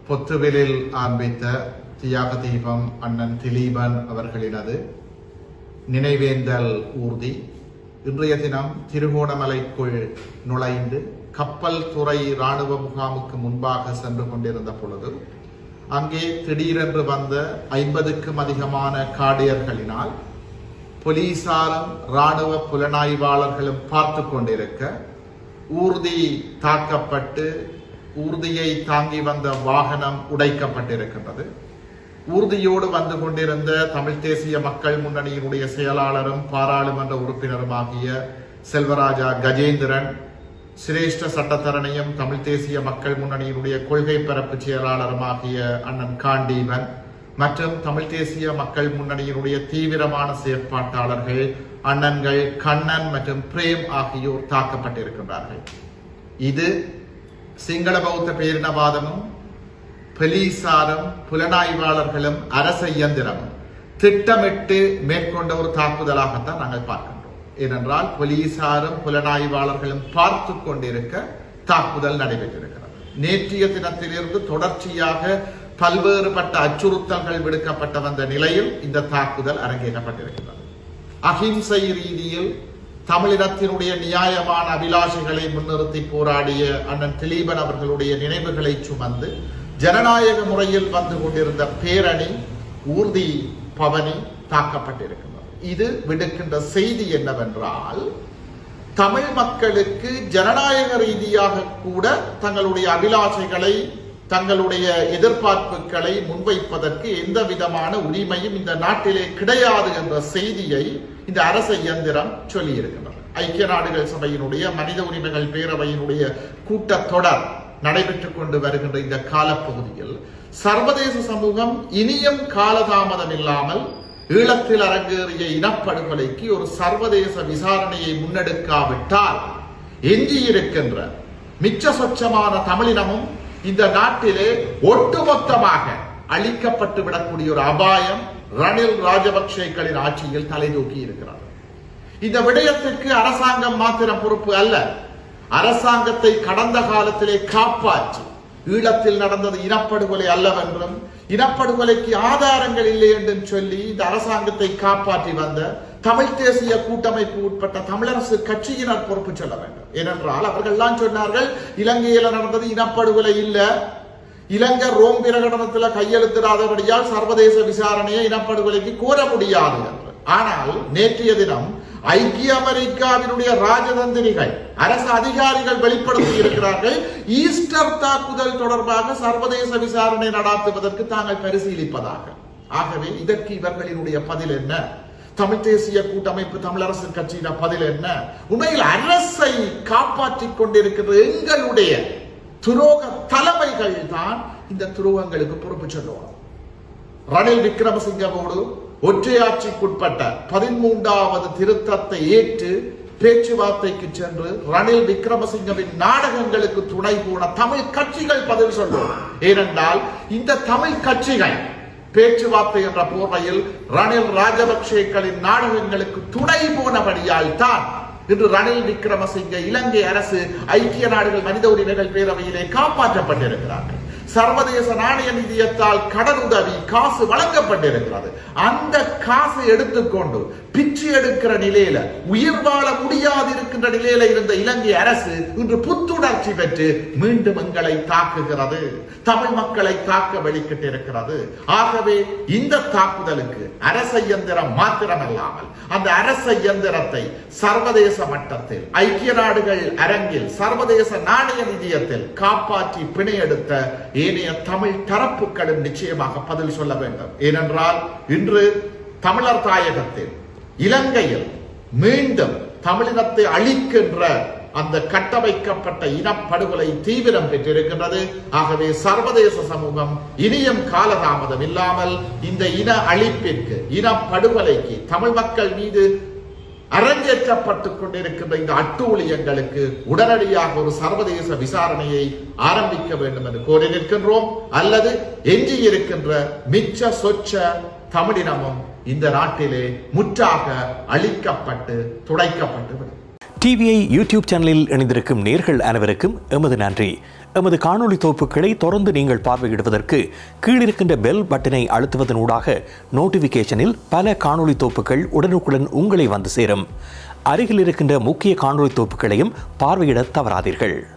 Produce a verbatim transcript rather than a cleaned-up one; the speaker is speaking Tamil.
பொத்துவிலில் ஆரம்பித்த தியாக தீபம் அண்ணன் திலீபன் அவர்களினது நினைவேந்தல் ஊர்தி இன்றைய தினம் திருகோணமலைக்குள் நுழைந்து கப்பல் துறை இராணுவ முகாமுக்கு முன்பாக சென்று கொண்டிருந்த பொழுது அங்கே திடீரென்று வந்த ஐம்பதுக்கும் அதிகமான காடியர்களினால் போலீசாரும் இராணுவ புலனாய்வாளர்களும் பார்த்து கொண்டிருக்க ஊர்தி தாக்கப்பட்டு ஊர்தியை தாங்கி வந்த வாகனம் உடைக்கப்பட்டிருக்கின்றது. ஊர்தியோடு வந்து கொண்டிருந்த தமிழ் தேசிய மக்கள் முன்னணியினுடைய செயலாளரும் பாராளுமன்ற உறுப்பினருமாகிய செல்வராஜா கஜேந்திரன், சிரேஷ்ட சட்டத்தரணியும் தமிழ் தேசிய மக்கள் முன்னணியினுடைய கொள்கை பரப்பு செயலாளருமாகிய அண்ணன் காண்டீபன் மற்றும் தமிழ் தேசிய மக்கள் முன்னணியினுடைய தீவிரமான செயற்பாட்டாளர்கள் அண்ணன்கள் கண்ணன் மற்றும் பிரேம் ஆகியோர் தாக்கப்பட்டிருக்கின்றார்கள். இது சிங்கள பௌத்த பேரினவாதமும் போலீசாரும் புலனாய்வாளர்களும் அரச இயந்திரமும் திட்டமிட்டு மேற்கொண்ட ஒரு தாக்குதலாகத்தான் நாங்கள் பார்க்கின்றோம். ஏனென்றால் போலீசாரும் புலனாய்வாளர்களும் பார்த்து கொண்டிருக்க தாக்குதல் நடைபெற்றிருக்கிறது. நேற்றைய தினத்திலிருந்து தொடர்ச்சியாக பல்வேறுபட்ட அச்சுறுத்தல்கள் விடுக்கப்பட்ட வந்த நிலையில் இந்த தாக்குதல் அரங்கேற்றப்பட்டிருக்கிறது. அகிம்சை ரீதியில் தமிழினத்தினுடைய நியாயமான அபிலாஷைகளை முன்னிறுத்தி போராடிய அண்ணன் திலீபன் அவர்களுடைய நினைவுகளை சுமந்து ஜனநாயக முறையில் வந்து கொண்டிருந்த பேரணி ஊர்தி பவனி தாக்கப்பட்டிருக்கின்றது. இது விடுக்கின்ற செய்தி என்னவென்றால், தமிழ் மக்களுக்கு ஜனநாயக ரீதியாக கூட தங்களுடைய அபிலாஷைகளை தங்களுடைய எதிர்பார்ப்புகளை முன்வைப்பதற்கு எந்த விதமான உரிமையும் இந்த நாட்டிலே கிடையாது என்ற செய்தியை இந்த அரச இயந்திரம் சொல்லி இருக்கின்றது. ஐக்கிய நாடுகள் சபையினுடைய மனித உரிமைகள் பேரவையினுடைய கூட்டத்தொடர் நடைபெற்றுக் கொண்டு வருகின்ற இந்த காலப்பகுதியில் சர்வதேச சமூகம் இனியும் காலதாமதம் இல்லாமல் ஈழத்தில் அரங்கேறிய இனப்படுகொலைக்கு ஒரு சர்வதேச விசாரணையை முன்னெடுக்காவிட்டால் எஞ்சியிருக்கின்ற மிச்ச சொச்சமான தமிழினமும் இந்த நாட்டிலே ஒட்டுமொத்தமாக அழிக்கப்பட்டு விடக்கூடிய ஒரு அபாயம் ரணில் ராஜபக்சேக்களின் ஆட்சியில் தலை தூக்கி இருக்கிறார். இந்த விடயத்திற்கு அரசாங்கம் மாத்திரம் பொறுப்பு அல்ல. அரசாங்கத்தை கடந்த காலத்திலே காப்பாற்றி ஈழத்தில் நடந்தது இனப்படுகொலை அல்லவென்றும் இனப்படுகொலைக்கு ஆதாரங்கள் இல்லை என்றும் சொல்லி இந்த அரசாங்கத்தை காப்பாற்றி வந்த தமிழ் தேசிய கூட்டமைப்பு உட்பட்ட தமிழரசு கட்சியினர் பொறுப்பு சொல்ல வேண்டும். ஏனென்றால் அவர்கள்லாம் சொன்னார்கள், இலங்கையில நடந்தது இனப்படுகொலை இல்ல, இலங்கை ரோம் பிரகடனத்தில் கையெழுத்திடாதபடியால் சர்வதேச விசாரணையை இனப்படுகொலைக்கு கோர முடியாது என்று. ஆனால் நேற்றைய தினம் ஐக்கிய அமெரிக்காவினுடைய ராஜதந்திரிகள் அரசு அதிகாரிகள் வெளிப்படுத்தி இருக்கிறார்கள், ஈஸ்டர் தாக்குதல் தொடர்பாக சர்வதேச விசாரணை நடாத்துவதற்கு தாங்கள் பரிசீலிப்பதாக. ஆகவே இதற்கு இவர்களினுடைய பதில் என்ன? தமிழ் தேசிய கூட்டமைப்பு தமிழரசு கட்சியின் பதில் என்ன? உண்மையில் அரசை காப்பாற்றிக் கொண்டிருக்கிற எங்களுடைய துரோக தலைமைகள் தான் இந்த துரோகங்களுக்கு பொறுப்பு சொல்லுவார். ரணில் விக்ரமசிங்கவோடு ஒற்றையாட்சிக்குட்பட்ட பதிமூன்றாவது திருத்தத்தை ஏற்று பேச்சுவார்த்தைக்கு சென்று ரணில் விக்ரமசிங்கவின் நாடகங்களுக்கு துணை போன தமிழ் கட்சிகள் பதில் சொல்லும். ஏனென்றால் இந்த தமிழ் கட்சிகள் பேச்சுவார்த்தை என்ற போர்வையில் ரணில் ராஜபக்சேக்களின் நாடகங்களுக்கு துணை போனபடியால் தான் இன்று ரணில் விக்ரமசிங்க இலங்கை அரசு ஐக்கிய நாடுகள் மனித உரிமைகள் பேரவையிலே காப்பாற்றப்பட்டிருக்கிறார்கள். சர்வதேச நாணய நிதியத்தால் கடனுதவி காசு வழங்கப்பட்டிருக்கிறது. அந்த காசை எடுத்துக்கொண்டு பிச்சு எடுக்கிற நிலையில உயிர் வாழ முடியாது இருக்கின்ற நிலையில இருந்த இலங்கை அரசு இன்று புத்துணர்ச்சி பெற்று மீண்டும் எங்களை தாக்குகிறது, தமிழ் மக்களை தாக்க வெளிக்கிட்டிருக்கிறது. ஆகவே இந்த தாக்குதலுக்கு அரச இயந்திரம் மாத்திரமல்லாமல் அந்த அரச இயந்திரத்தை சர்வதேச மட்டத்தில் ஐக்கிய நாடுகள் அரங்கில் சர்வதேச நாணய நிதியத்தில் காப்பாற்றி பிணையெடுத்த ஏனைய தமிழ் தரப்புகளும் நிச்சயமாக பதில் சொல்ல வேண்டும். ஏனென்றால் இன்று தமிழர் தாயகத்தில் இலங்கையில் மீண்டும் தமிழினத்தை அழிக்கின்ற அந்த கட்டமைக்கப்பட்ட இனப்படுகொலை தீவிரம் பெற்றிருக்கின்றது. ஆகவே சர்வதேச சமூகம் இனியும் காலதாமதம் இல்லாமல் இந்த இன அழிப்பிற்கு இனப்படுகொலைக்கு தமிழ் மக்கள் மீது அரங்கேற்றப்பட்டுக் கொண்டிருக்கின்ற இந்த அட்டூழியங்களுக்கு உடனடியாக ஒரு சர்வதேச விசாரணையை ஆரம்பிக்க வேண்டும் என்று கோரி நிற்கின்றோம். அல்லது எஞ்சியிருக்கின்ற மிச்ச சொச்ச தமிழினமும் இந்த நாட்டிலே முற்றாக அழிக்கப்பட்டு துடைக்கப்பட்டு விடும். டிவிஐ யூடியூப் சேனலில் இணைந்திருக்கும் நேர்கள் அனைவருக்கும் எமது நன்றி. எமது காணொளி தொகுப்புகளை தொடர்ந்து நீங்கள் பார்வையிடுவதற்கு கீழிருக்கின்ற பெல் பட்டனை அழுத்துவதன் ஊடாக நோட்டிபிகேஷனில் பல காணொளி தொகுப்புகள் உடனுக்குடன் உங்களை வந்து சேரும். அருகில் இருக்கின்ற முக்கிய காணொளி தொகுப்புகளையும் பார்வையிட தவறாதீர்கள்.